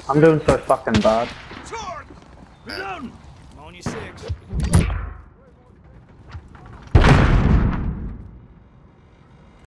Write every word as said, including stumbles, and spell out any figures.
I'm doing so fucking bad. Reloading! I'm on your six.